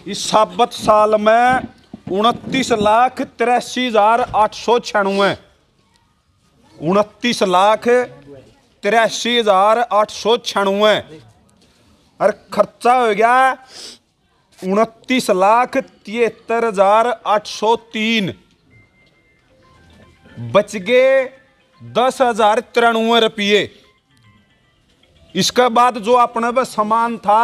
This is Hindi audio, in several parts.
इस साबत साल में 29,83,896, 29,83,896 और खर्चा हो गया 29,73,803। बच गए 10,093 रुपये। इसके बाद जो अपने पे सामान था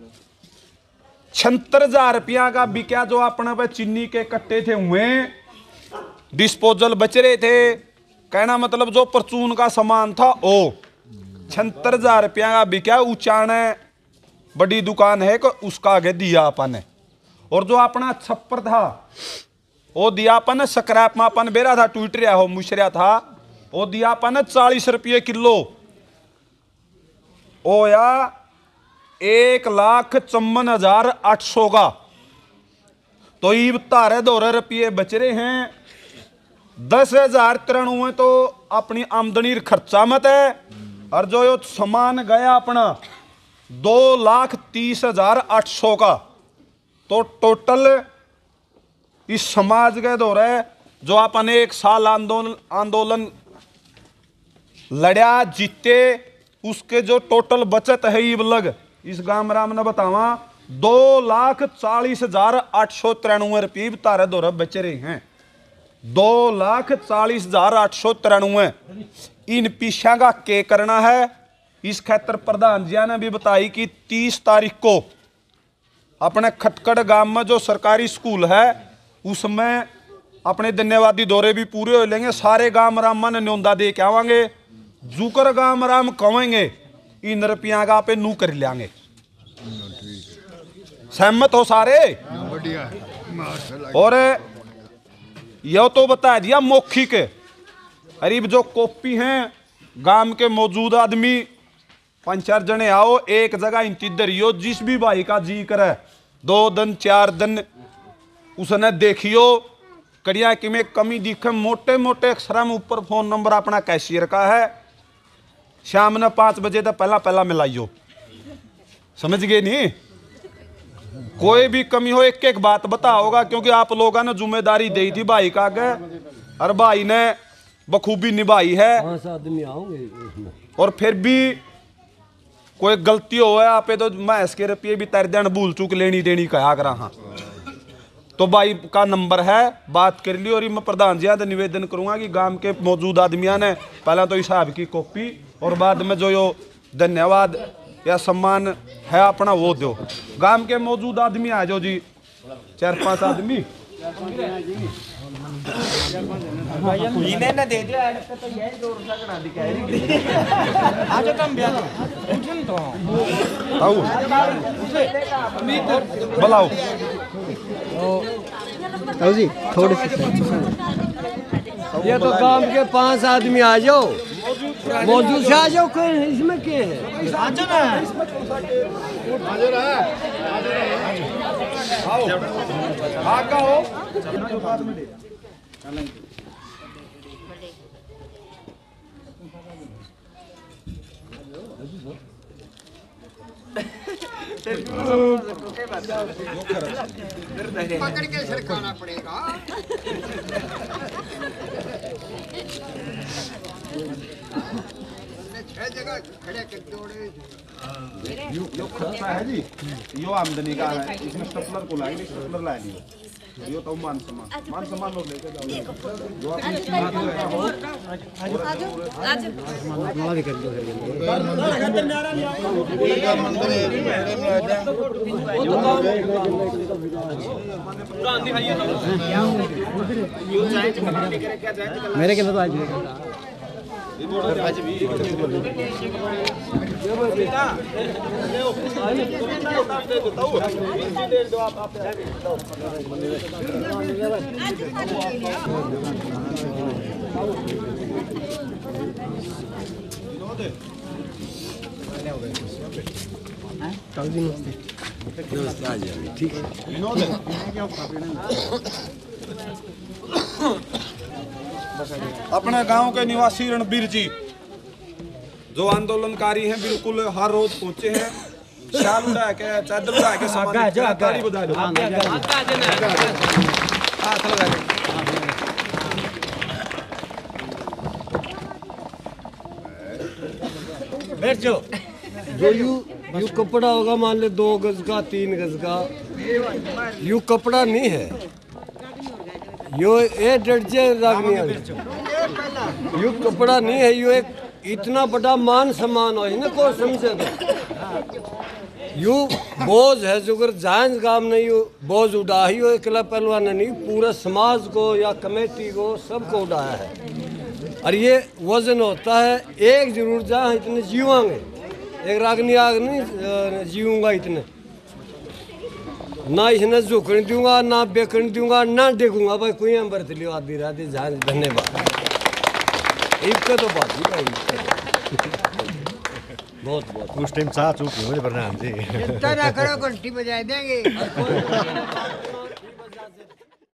76,000 रुपया का बिका, जो अपने पे चीनी के कट्टे थे हुए डिस्पोजल बच रहे थे। कहना मतलब जो परचून का सामान था वो 76,000 रुपया का बिका। उचाने बड़ी दुकान है कि उसका आगे दिया अपन ने। और जो अपना छप्पर था वो दिया अपन ने स्क्रैप में, अपन बेरा था टूट रहा हो मुशरिया था, वो दिया अपन ने 40 रुपये किलो। ओ या 1,54,800 का। तो ईब तारे 2 रुपये बच रहे हैं। 10,093 तो अपनी आमदनी खर्चा मत है। और जो यो सामान गया अपना 2,30,800 का। तो टोटल इस समाज के दौरे जो अपन 1 साल आंदोलन लड़ा जीते, उसके जो टोटल बचत है ये लग इस गांव राम ने बतावा 2,40,893 रुपये तारे दौरे बच रहे हैं। 2,40,893। इन पीछा का के करना है। इस खातर प्रधान जी ने भी बताई कि 30 तारीख को अपने खटकड़ गांव में जो सरकारी स्कूल है उसमें अपने धन्यवादी दौरे भी पूरे हो लेंगे। सारे गांव राम ने न्योंदा दे के आवांगे। जुकर गांव राम कहेंगे इन रुपया का पे नू कर लेंगे। सहमत हो सारे? और यह तो बता दिया मौखिक। करीब जो कॉपी हैं गांव के मौजूद आदमी 5-4 जने आओ, एक जगह इंती दरियो, जिस भी भाई का जी करे 2 दिन 4 दिन उसने देखियो कड़िया कि में कमी दिखे। मोटे मोटे अक्षर में ऊपर फोन नंबर अपना कैशियर का है। शाम ने 5 बजे तक पहला मिलाइयो। समझ गए नहीं? कोई भी कमी हो एक एक बात बताओगा, क्योंकि आप लोगों ने जिम्मेदारी दी थी भाई का आगे और भाई ने बखूबी निभाई है। 5 आदमी आओगे और फिर भी कोई गलती हो है आप तो मैं इसके रुपये भी तर देन भूल चूक लेनी देनी कहा करा। हाँ तो भाई का नंबर है, बात कर लियो। और मैं प्रधान जी से निवेदन करूंगा कि गांव के मौजूद आदमियों ने पहला तो हिसाब की कॉपी और बाद में जो यो धन्यवाद या सम्मान है अपना वो दो। गांव के मौजूद आदमी आ जाओ जी, 4-5 आदमी। इन्हें दे दिया तो यही जोर सा करा दिखाएगी। आज कम ब्याह उठन तो आओ बुलाओ आओ जी थोड़े से। ये तो गांव के 5 आदमी आ जाओ, मौजूद से आ जाओ। कोई इसमें क्या है? आजा ना आओ आका हो। पकड़ के सरकाना पड़ेगा। छह जगह खड़े कर जोड़े। यो खर्चा है जी, यो आमदनी का है। इसमें स्टेपलर को लाएंगे, स्टेपलर लाएंगे। यो तो मान सम्मान लोग लेके जाओ। जो अपनी चीज हो मेरे के आज ठीक है। अपने गांव के निवासी रणबीर जी जो आंदोलनकारी हैं बिल्कुल हर रोज पहुंचे हैं। शाल उड़ा के चादर उड़ा के सामान ताली बजा लो हाथ लगा के बैठ जाओ। जो यू कपड़ा होगा मान ले 2 गज का 3 गज का, यू कपड़ा नहीं है, यो ये डरजे रागनी यू कपड़ा नहीं है, यू एक इतना बड़ा मान सम्मान हो ना को समझे तो यू बोझ है जो अगर जांच काम नहीं यू बोझ उड़ा ही हो अकेला पहलवान ने नहीं, पूरा समाज को या कमेटी को सबको उड़ाया है। और ये वजन होता है एक जरूर जहाँ इतने जीवांगे, एक रागनी आग नहीं जीऊंगा इतने, ना इसने झुकने दूंगा ना बेकने दूंगा ना देखूंगा भाई कोई हम बरत लियो आधी रात जान। धन्यवाद। इसका तो बात ही भाई बहुत बहुत उस टाइम साथ चूक हुए प्रधान जी चिंता ना करो, घंटी बजाए देंगे।